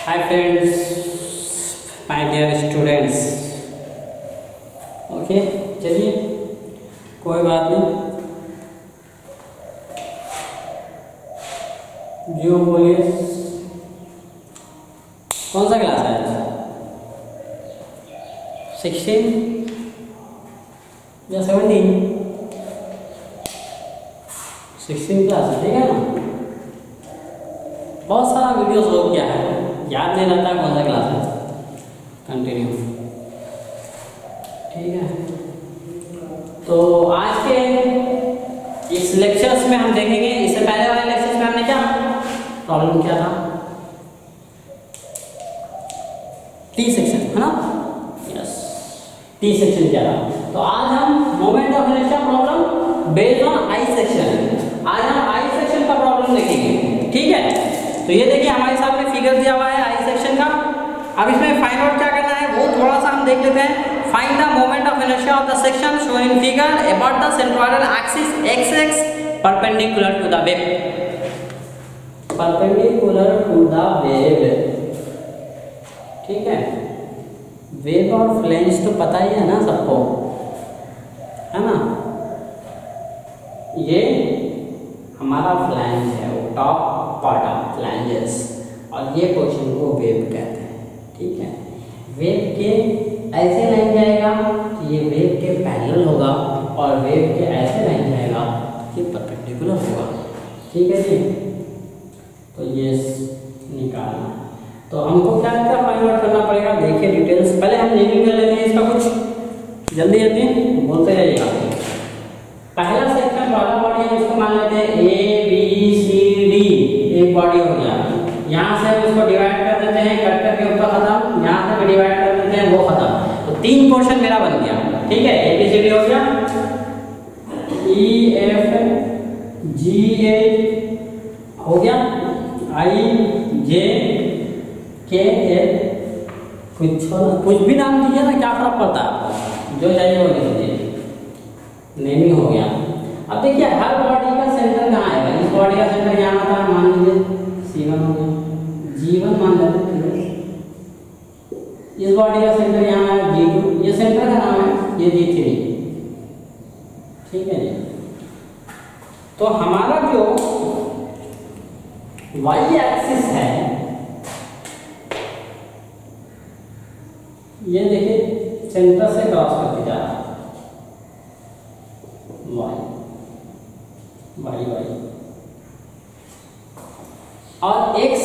Hi friends, my dear students. Okay, चलिए कोई बात नहीं, जो बोलिए। कौन सा क्लास है? 16 या 17? 16 क्लास है, ठीक है ना। बहुत सारा वीडियोस हो गया है, याद नहीं रहता कौन सा क्लास है। कंटिन्यू, ठीक है। तो आज के इस लेक्चर्स में हम देखेंगे, इससे पहले वाले लेक्चर्स में हमने क्या प्रॉब्लम किया था, टी सेक्शन, है ना। यस, टी सेक्शन किया था। तो आज हम moment of inertia problem based on I section, आज हम आई सेक्शन का प्रॉब्लम देखेंगे, ठीक है। तो ये देखिए हमारे सामने फिगर दिया हुआ है आई सेक्शन का। अब इसमें फाइंड आउट क्या करना है वो थोड़ा सा हम देख लेते हैं। Find the moment of inertia of the section shown in figure about the centroidal axis X perpendicular to the web, perpendicular to the web, ठीक है। वेव और फ्लैंज तो पता ही है ना सबको, है ना। ये हमारा फ्लैंज है, वो टॉप पार्ट ऑफ फ्लैंजेस, और ये पोर्शन को वेव कहते हैं, ठीक है। वेव के ऐसे लाइन जाएगा तो ये वेव के पैरेलल होगा, और वेव के ऐसे लाइन जाएगा तो ये परपेंडिकुलर होगा, ठीक है जी। तो ये निकालना, तो हमको क्या क्या फाइंड आउट करना पड़ेगा, देखिए डिटेल्स। पहले हम नेमिंग कर लेते हैं इसका, कुछ जल्दी जल्दी बोलते रहिएगा। पहला सेक्शन वाला बॉडी है, इसको मान लेते हैं ए बी सी डी, एक बॉडी हो गया। यहाँ से हम इसको डिवाइड कर देते हैं, कट के ऊपर खत्म, यहाँ से भी डिवाइड कर देते हैं, वो खत्म। तो तीन पोर्शन मेरा बन गया, ठीक है। ए बी सी डी हो गया, ई एफ जी ए हो गया, आई जे के एल, कुछ भी नाम दीजिए ना, क्या फर्क पड़ता है, जो चाहिए वो लिख दीजिए। नेमिंग हो गया। अब देखिए हर बॉडी का सेंटर कहाँ है। इस बॉडी का सेंटर यहाँ था, मान लीजिए C1 हो गया, G1 मान लेते हैं। इस बॉडी का सेंटर यहाँ है G2, ये सेंटर का नाम है, ये G3, ठीक है जी। तो हमारा जो Y एक्सिस है, ये देखिए सेंटर से क्रॉस करके जा रहा है, y और x।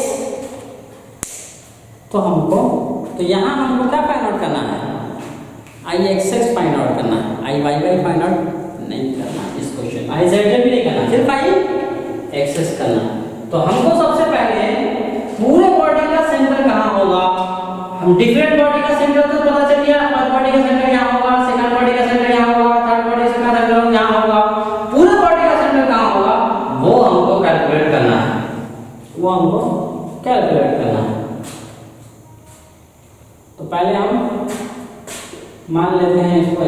तो हमको, तो यहाँ हमको क्या फाइंड आउट करना है, I X X find out करना है, I Y Y find out नहीं करना इस क्वेश्चन, आई जेड जेड भी नहीं करना, सिर्फ आई एक्सेस करना। तो हमको सबसे पहले पूरे बॉडी का सेंटर कहाँ होगा, हम डिफरेंट बॉडी का सेंटर तो पता चल गया, फर्स्ट बॉडी का सेंटर यहाँ होगा, सेकंड बॉडी का सेंटर यहाँ होगा, थर्ड बॉडी का सेंटर यहाँ होगा, पूरे बॉडी का सेंटर कहाँ होगा वो हमको कैलकुलेट करना है, वो हमको कैलकुलेट करना है। तो पहले हम मान लेते हैं इसको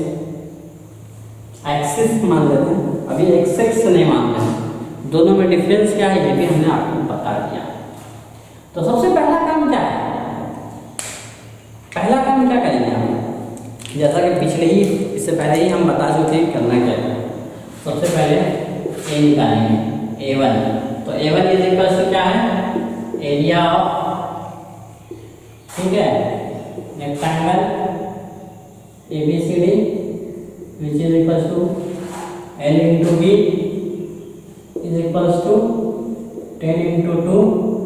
एक्सिस मान लेते हैं, अभी एक्स एक्स नहीं मानते हैं, दोनों में डिफरेंस क्या है ये भी हमने आपको बता दिया। तो सबसे पहला काम क्या है, पहला काम क्या करेंगे हम, जैसा कि पिछले ही इससे पहले ही हम बता चुके हैं करना क्या है। सबसे पहले ए निकालेंगे, A1। तो A1 इज इक्वल टू क्या है, एरिया ऑफ, ठीक है, rectangle ABCD which is equal to L into B is equal to 10 into 2,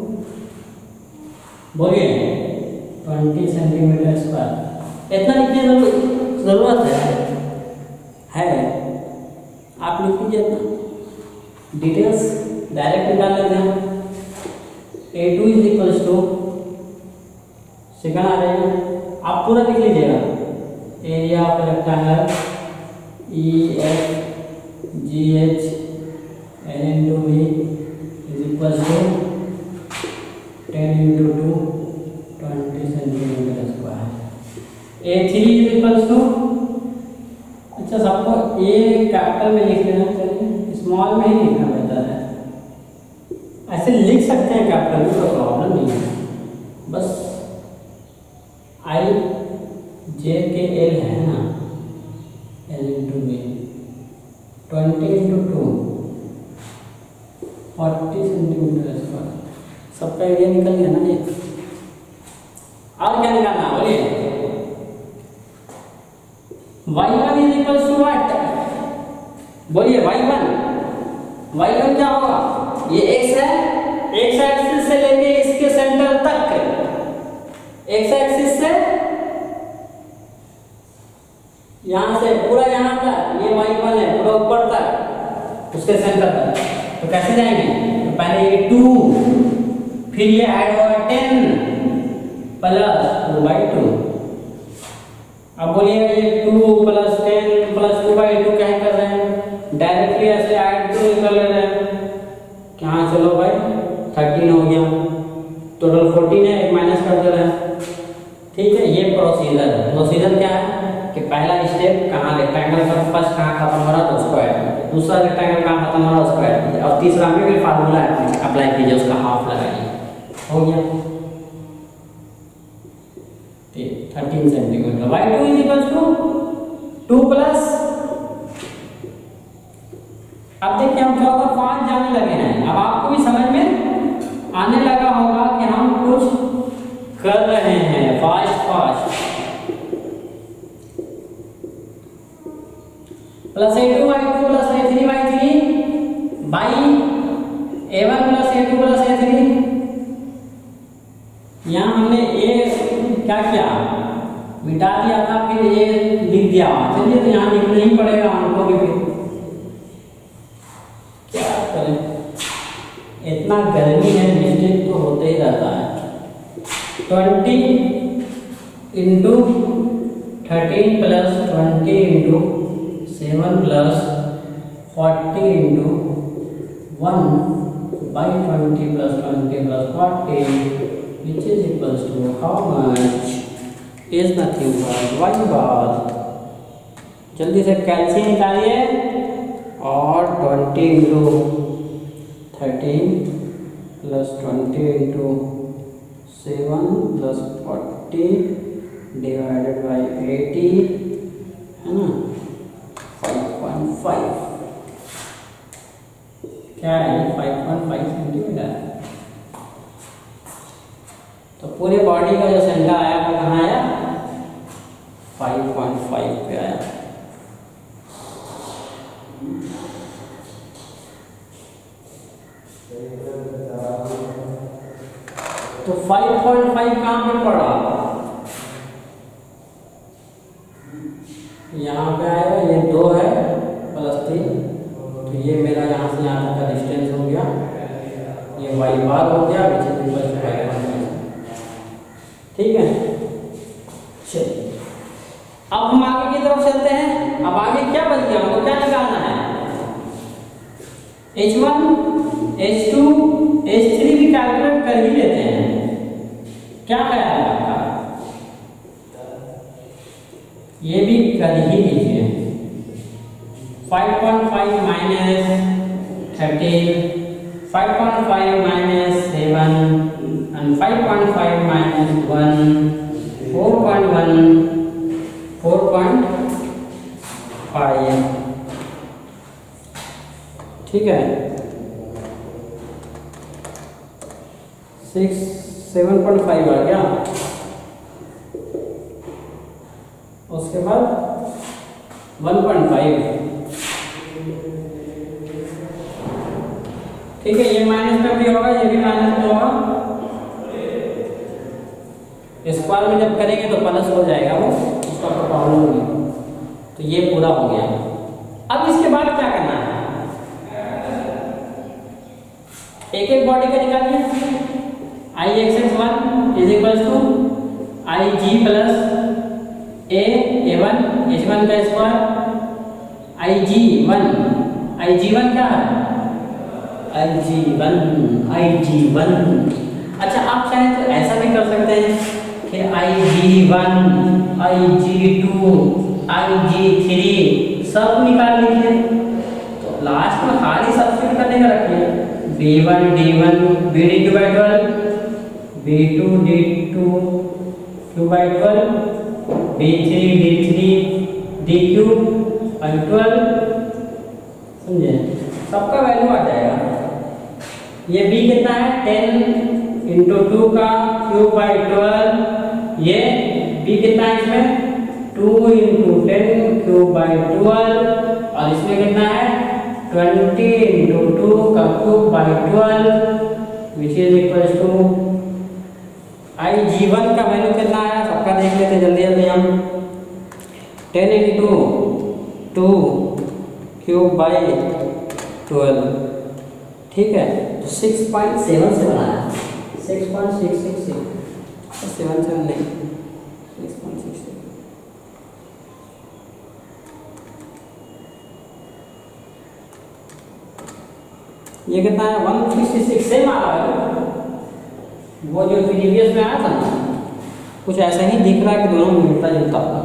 बोलिए 20 सेंटीमीटर स्क्वायर। इतना लिखने की जरूरत है, आप लिख लीजिए इतना, डिटेल्स डायरेक्ट निकाल लेते हैं। A2 is equal to, second आ जाएगा, आप पूरा लिख लीजिएगा, area of rectangle EFGH L into B is equal to 10 into 2 20 centimetre square. A3 is equal to, अच्छा सबको ए कैपिटल में लिख लेना चाहिए, स्मॉल में ही लिखना बेहतर है। ऐसे लिख सकते हैं कैपिटल में, कोई प्रॉब्लम नहीं है, बस आई जे के एल है ना, L into B 20 into 2 40 centimetre square. सबका एरिया निकल गया ना ये। और क्या निकालना बोलिए? y1 is equal to what? बोलिए y1 क्या होगा? ये x है, x एक्सिस से लेके इसके सेंटर तक, x एक्सिस से यहां से पूरा यहां तक, ये y1 है पूरा ऊपर तक उसके सेंटर तक। तो कैसे जाएंगे? तो पहले ये 2, फिर ये ऐड होगा 10 प्लस 2/2। अब बोलिए ये 2 प्लस 10 प्लस 2/2 क्या कर रहे हैं? डायरेक्टली ऐसे ऐड कर ले रहे हैं। कहाँ चलो भाई 13 हो गया, टोटल 14 है, एक माइनस कर दे रहे हैं। ठीक है, ये प्रोसीजर क्या है कि पहला स्टेप कहाँ रेक्टेंगल का फर्स्ट कहाँ खत्म हो रहा है तो उसको ऐड कीजिए, दूसरा रेक्टेंगल कहाँ खत्म हो रहा है उसको ऐड कीजिए, और तीसरा में भी फार्मूला अप्लाई कीजिए, उसका हाफ लगाइए। हो गया 13 centimetre. y2 is equal to 2 plus, अब देखिए हम क्या होगा 5 जाने लगे हैं। अब आपको भी समझ में आने लगा होगा कि हम कुछ कर रहे हैं fast. Plus a2y2 plus a3y3 by a1 plus a2 plus a3। यहाँ हमने a क्या किया, मिटा दिया था, फिर a लिख दिया। चलिए तो यहाँ लिखना ही पड़ेगा हमको भी, फिर क्या करें, इतना गर्मी है, मिस्टेक तो होते ही रहता है। 20 into 13 plus 20 into 7 plus 40 into 1 by 20 plus 20 plus 40 which is equals to how much? is nothing but y bar। जल्दी से कैल्शियम निकालिए, और 20 into 13 plus 20 into 7 plus 40 divided by 80 है ना, 5.5। क्या है 5.5 सेंटीमीटर। तो पूरे बॉडी का जो सेंटर आया वो कहाँ आया? 5.5 पे आया। तो 5.5 कहाँ पे पड़ा? यहाँ पे आएगा, ये 2 है प्लस 3, तो ये मेरा यहाँ से यहाँ तक का डिस्टेंस हो गया, ये y बार हो गया, which is equal to 5.5। ठीक है, चलिए अब हम आगे की तरफ चलते हैं। अब आगे क्या बच गया, हमको क्या निकालना है? H1 H2 H3 भी कैलकुलेट कर ही लेते हैं। क्या ख्याल है आपका? ये भी कर ही लीजिए। 5.5 माइनस 13, 5.5 माइनस 7 and 5.5 minus 1, 4.1, 4.5। ठीक है, 7.5 आ गया। उसके बाद 1.5। ठीक है, ये माइनस में भी होगा, ये भी माइनस में होगा। स्क्वायर में जब करेंगे तो प्लस हो जाएगा, वो उसका तो प्रॉब्लम नहीं। तो ये पूरा हो गया। अब इसके बाद क्या करना है? एक एक बॉडी का निकालिए। Ixx1 is equal to Ig plus A1 H1 का स्क्वायर, Ig1 क्या है? Ig1। अच्छा, आप चाहें तो ऐसा भी कर सकते हैं कि Ig1 Ig2 Ig3 सब निकाल लीजिए। तो लास्ट में खाली सब्स्टिट्यूट करने का रखिए, B1 D1 B/12 B2 D2 Q by 12, B3 D3 DQ by 12, समझे? सबका वैल्यू आ जाएगा। ये B कितना है 10 इंटू 2 का क्यूब बाई 12, ये B कितना है इसमें 2 इंटू 10 क्यूब बाई 12, और इसमें कितना है 20 इंटू 2 का cube by 12 which is equal to IG1 का वैल्यू कितना आया सबका देख लेते जल्दी जल्दी हम 10 इंटू 2 क्यूब बाई 12, ठीक है, तो 6.77 आया, 6.666, 77 नहीं 6.66। ये कितना है 166 से मारा है, वो जो प्रीवियस में आया था ना कुछ ऐसा ही दिख रहा है कि दोनों मिलता जुलता था।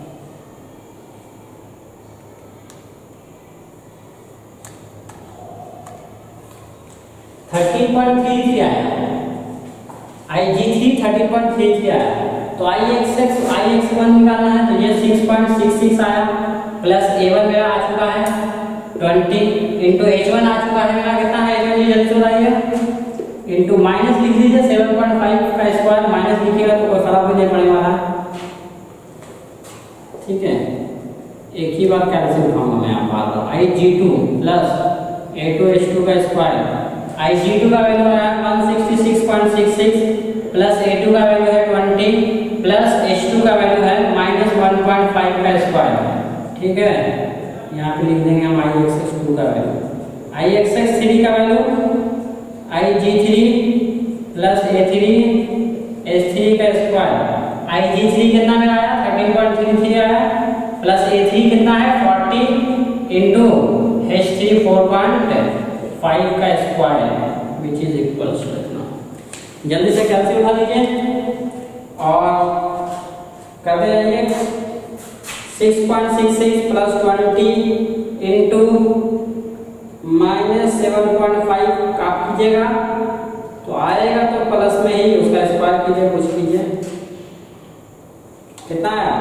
आया, IG3 13.33 आया, तो IX1 निकालना है, तो ये 6.66 आया, प्लस A1 मेरा आ चुका है 20 इंटू H1 आ चुका है मेरा, कितना है H1 ये जल्दी बताइए, इंटू माइनस लिख दीजिए 7.5 का स्क्वायर, माइनस लिखिएगा तो कोई फर्क भी नहीं पड़ने वाला, ठीक है, एक ही बार कैसे उठाऊंगा मैं आप बात, IG2 प्लस A2H2 का स्क्वायर, IG2 का वैल्यू है 166.66 प्लस A2 का वैल्यू है 20 प्लस H2 का वैल्यू है -1.5 का स्क्वायर, ठीक है, यहाँ पे लिख देंगे हम IX2 का वैल्यू, IX3 का value IG3 plus A3 H3 का स्क्वायर, IG3 कितना मेरा आया 13.33 आया, प्लस A3 कितना है 40 इंटू H3 4.5 का square which is equal to इतना, जल्दी से कैलकुलेट उठा लीजिए और करते जाइए 6.66 प्लस 20 इंटू माइनस 7.5 काट कीजिएगा तो आएगा, तो प्लस में ही उसका स्क्वायर कीजिए, कुछ कीजिए, कितना आया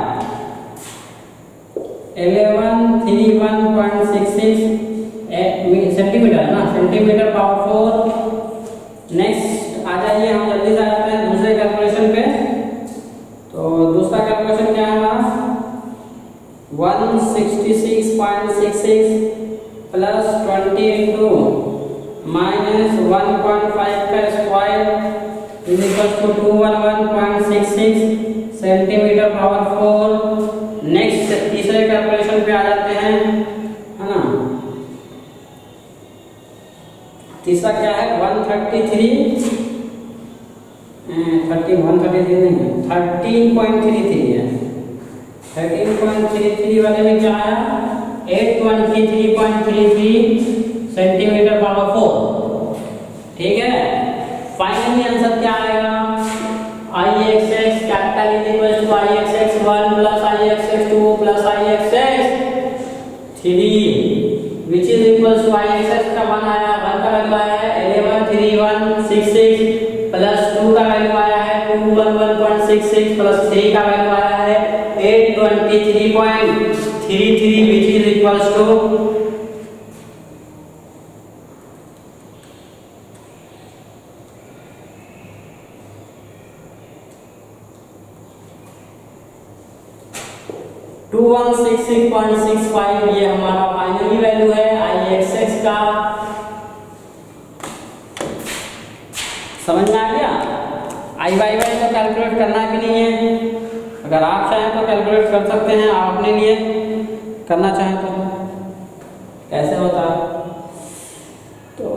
1131.66 सेंटीमीटर ना, सेंटीमीटर पावर 4। नेक्स्ट आ जाइए, हम जल्दी से आते हैं दूसरे कैलकुलेशन पे, तो दूसरा कैलकुलेशन क्या है हमारा 166.66 प्लस 20 इंटू माइनस 1.5 का square is equal to 211.66 centimetre power 4। Next तीसरे कैलकुलेशन पे आ जाते हैं, है ना, तीसरा क्या है 133 नहीं 13.33 है, 13.33 वाले में क्या आया 823.33 सेंटीमीटर पावर 4, ठीक है। फाइनली आंसर क्या आएगा IXX capital is equal to IXX1 plus IXX2 plus IXX3 which is equals to IXX का मान आया 1 का वैल्यू आया है 113166 प्लस 2 का वैल्यू आया है 211.66 प्लस 3 का वैल्यू आया है 823.33 which is equals to 2166.65। ये हमारा फाइनली वैल्यू है IXX का। समझ में आ गया? IYY को कैलकुलेट करना भी नहीं है, अगर आप चाहें तो कैलकुलेट कर सकते हैं, आप अपने लिए करना चाहें तो कैसे होता है। तो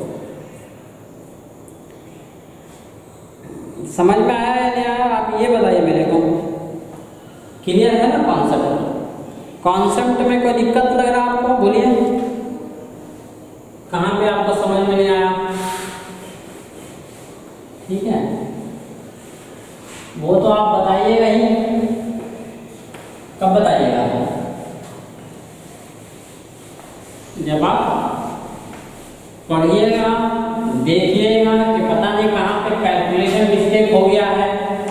समझ में आया है नहीं आया, आप ये बताइए मेरे को, क्लियर है ना कॉन्सेप्ट? कॉन्सेप्ट में कोई दिक्कत लग रहा है आपको? बोलिए कहाँ पे आपको समझ में नहीं आया? ठीक है, वो तो आप बताइएगा ही। कब बताइएगा? जब आप पढ़िएगा, देखिएगा कि पता नहीं कहाँ पे कैलकुलेशन मिस्टेक हो गया है,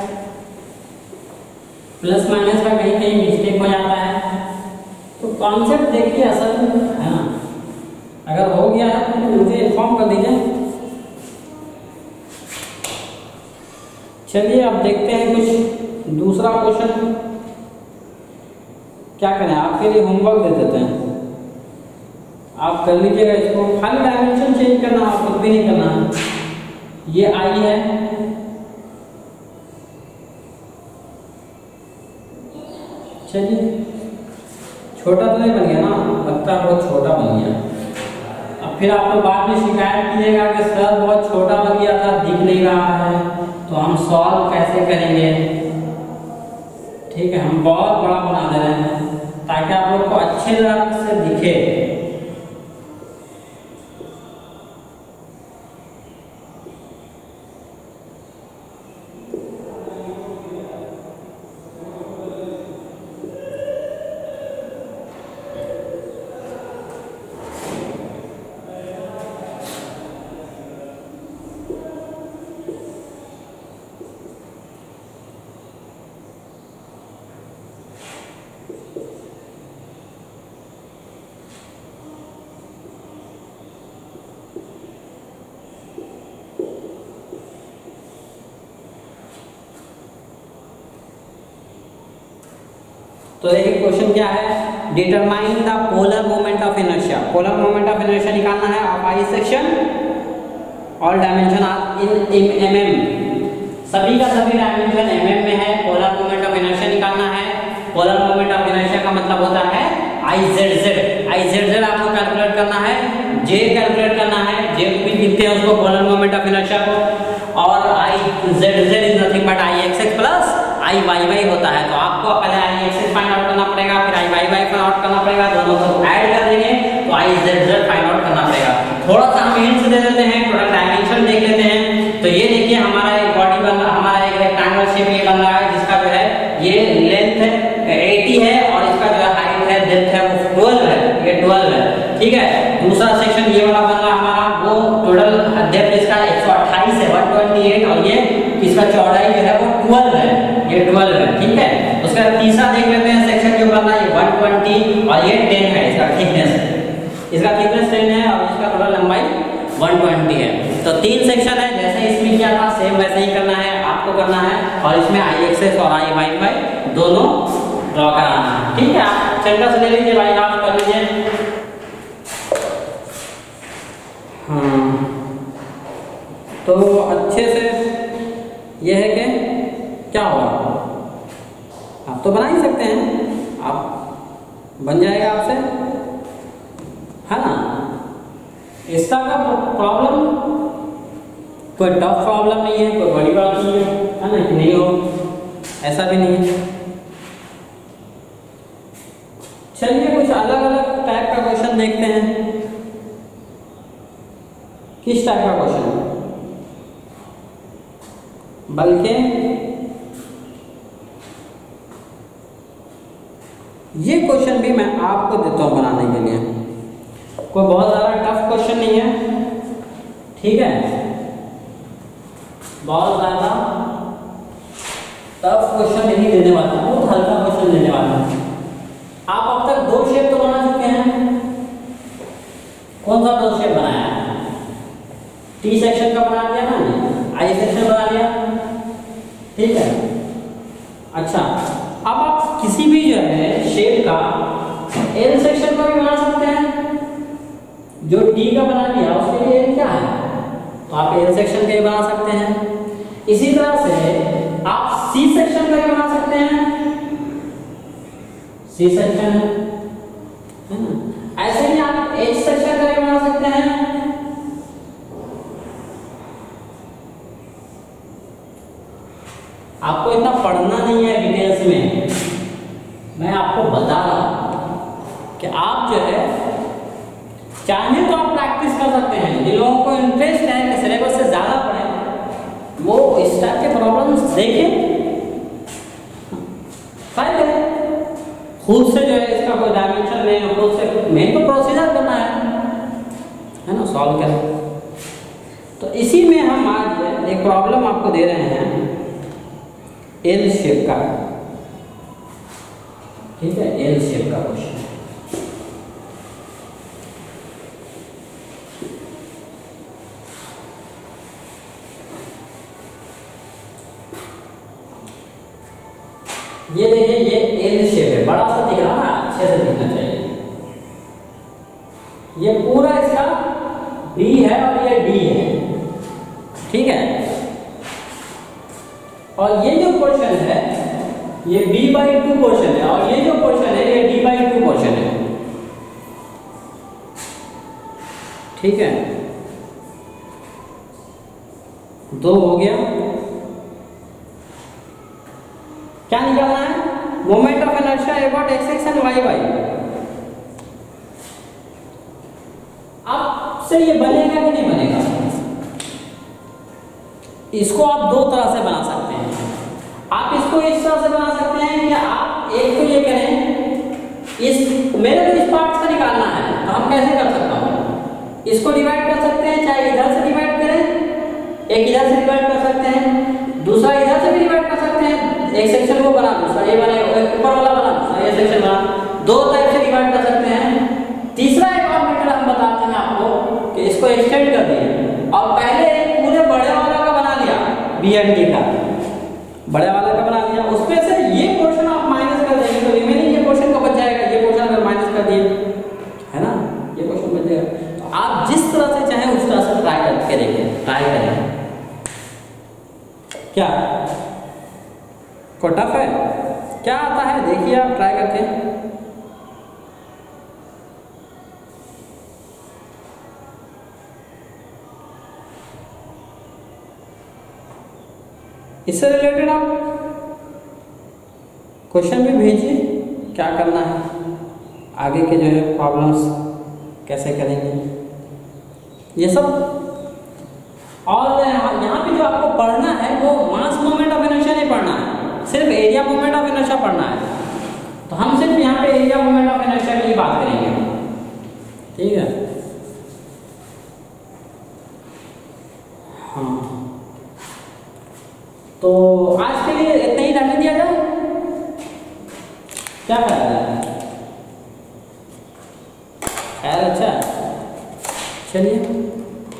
प्लस माइनस का कहीं कहीं मिस्टेक हो जाता है, तो कॉन्सेप्ट देखिए असल है ना, अगर हो गया है तो मुझे इन्फॉर्म कर दीजिए। चलिए अब देखते हैं कुछ दूसरा क्वेश्चन। क्या करें, आपके लिए होमवर्क दे देते हैं, आप कर लीजिएगा इसको। खाली डायमेंशन चेंज करना, आप कुछ भी नहीं करना है। ये आई है, चलिए छोटा तो नहीं बन गया ना, लगता है बहुत छोटा बन गया। अब फिर आप लोग बाद में शिकायत कीजिएगा कि सर बहुत छोटा बन गया था, दिख नहीं रहा है, तो हम सॉल्व कैसे करेंगे। ठीक है, हम बहुत बड़ा बना दे रहे हैं ताकि आप लोग को अच्छे तरह से दिखे। तो देखिए क्वेश्चन क्या है, determine the polar moment of inertia. Polar moment of inertia निकालना है of I section, all dimension are in mm, सभी का सभी डायमेंशन mm में है। पोलर मोमेंट ऑफ इनर्शिया निकालना है। पोलर मोमेंट ऑफ इनर्शिया का मतलब होता है IZZ। IZZ आपको कैलकुलेट करना है, J कैलकुलेट करना है, J भी लिखते हैं उसको पोलर मोमेंट ऑफ इनर्शिया को, और IZZ is nothing but IXX plus IYY होता है। तो आपको पहले IXX फाइंड आउट करना पड़ेगा, फिर IYY फाइंड आउट करना पड़ेगा, दोनों को ऐड कर देंगे तो IZZ फाइंड आउट करना पड़ेगा। थोड़ा सा हम हिंट्स दे देते हैं, थोड़ा डायमेंशन देख लेते हैं। तो ये देखिए हमारा एक बॉडी बन रहा, हमारा एक रेक्टेंगल शेप ये बन रहा है, जिसका जो है ये लेंथ 80 है और इसका जो हाइट है डेप्थ है वो 12 है, ये 12 है। ठीक है, दूसरा सेक्शन ये वाला बन रहा हमारा, वो टोटल डेप्थ इसका 128 है, 128, और ये इसका चौड़ाई जो है वो 12 है, ये 12 है। ठीक है, उसका तीसरा देख लेते हैं सेक्शन जो बन रहा है 120 और ये 10 है, इसका थिकनेस 10 है और इसका टोटल लंबाई 120 है। तो तीन सेक्शन है, जैसे इसमें क्या था सेम वैसे ही करना है आपको करना है, और इसमें IXX और IYY दोनों ड्रॉ कराना है। ठीक है, आप सेंटर से ले लीजिए भाई, आप कर लीजिए। हाँ, तो अच्छे से यह है कि क्या होगा, आप तो बना ही सकते हैं, आप बन जाएगा आपसे, है ना। इसका का प्रॉब्लम कोई टफ प्रॉब्लम नहीं है, कोई बड़ी बात नहीं है ना, कि नहीं हो, ऐसा भी नहीं है। चलिए कुछ अलग अलग टाइप का क्वेश्चन देखते हैं। किस टाइप का क्वेश्चन, बल्कि ये क्वेश्चन भी मैं आपको देता हूं बनाने के लिए, कोई बहुत ज्यादा टफ क्वेश्चन नहीं है। ठीक है, बहुत ज्यादा टफ क्वेश्चन नहीं देने वाला, बहुत हल्का क्वेश्चन देने वाला। आप अब तक दो शेप तो बना चुके हैं, कौन सा दो शेप बनाया है? T सेक्शन का बना लिया ना, I सेक्शन बना लिया। ठीक है, अच्छा अब आप किसी भी जो है शेप का L सेक्शन का भी बना सकते हैं। जो T का बना लिया उसके लिए क्या है, तो आप L सेक्शन का भी बना सकते हैं। इसी तरह से आप C सेक्शन का भी बना सकते हैं, C सेक्शन है ना। ऐसे ही आप H सेक्शन का भी बना सकते हैं। आपको इतना पढ़ना नहीं है डिटेल्स में, मैं आपको बता रहा हूं कि आप जो है चाहे तो आप प्रैक्टिस कर सकते हैं। जिन लोगों को इंटरेस्ट है कि सिलेबस से ज्यादा पढ़ें, वो इस टाइप के प्रॉब्लम्स देखें, फायदे खुद से जो है इसका कोई डायमेंशन नहीं, खुद से मेन तो प्रोसीजर करना है ना, सॉल्व करें। तो इसी में हम आज एक प्रॉब्लम आपको दे रहे हैं एल शेप का, ठीक है, एल शेप का क्वेश्चन। ये देखिए ये एल शेप है, बड़ा सा दिख रहा ना, अच्छे से दिखना चाहिए। ये पूरा इसका बी है और ये डी है, ठीक है। और ये जो पोर्शन है ये b/2 पोर्शन है और ये जो पोर्शन है ये d/2 पोर्शन है, ठीक है। दो हो गया। क्या निकालना है? Moment of inertia about x and y। अब से ये बनेगा कि नहीं बनेगा? इसको आप दो तरह से बना सकते हैं। आप इसको इस तरह से बना सकते हैं कि आप एक तो ये करें, इस मेरे को इस पार्ट से निकालना है तो हम कैसे कर सकता हूँ, इसको डिवाइड कर सकते हैं, चाहे इधर से डिवाइड करें, एक इधर से डिवाइड कर सकते हैं, दूसरा इधर से भी डिवाइड कर सकते हैं। एक सेक्शन वो बना, दूसरा ये बने, ऊपर वाला बना, दूसरा ये सेक्शन बना, दो टाइप से डिवाइड कर सकते हैं। तीसरा एक और मेथड हम बताते हैं आपको कि इसको एक्सटेंड कर दिए और पहले पूरे बड़े वाला का बना लिया, बी एंड डी का बड़े वाला का बना लिया, उसमें से ये पोर्शन आप माइनस कर देंगे तो रिमेनिंग ये पोर्शन का बच जाएगा। ये पोर्शन अगर माइनस कर दिए है ना, ये पोर्शन बच जाएगा। तो आप जिस तरह से चाहें उस तरह से ट्राई करके देखिए, ट्राई करें। क्या को टफ है? क्या आता है देखिए आप ट्राई करके। इससे रिलेटेड आप क्वेश्चन भी भेजिए, क्या करना है, आगे के जो है प्रॉब्लम्स कैसे करेंगे ये सब। और यहाँ पे जो आपको पढ़ना है वो मास मोमेंट ऑफ इनर्शिया नहीं पढ़ना है, सिर्फ एरिया मोमेंट ऑफ इनर्शिया पढ़ना है। तो हम सिर्फ यहाँ पे एरिया मोमेंट ऑफ इनर्शिया की बात करेंगे, ठीक है। हाँ, तो आज के लिए इतना ही रहने दिया जाए, क्या फायदा है? खैर अच्छा, चलिए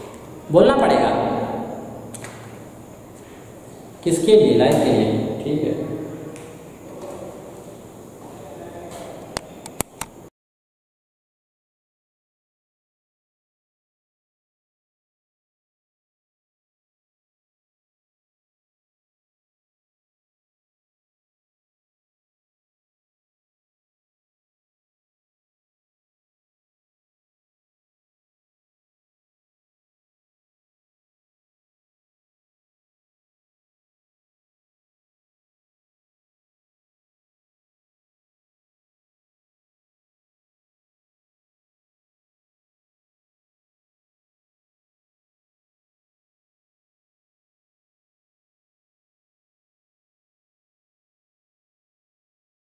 बोलना पड़ेगा किसके लिए, लाइफ के लिए, ठीक है।